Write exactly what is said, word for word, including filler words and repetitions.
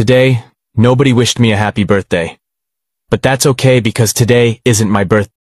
Today, nobody wished me a happy birthday. But that's okay because today isn't my birthday.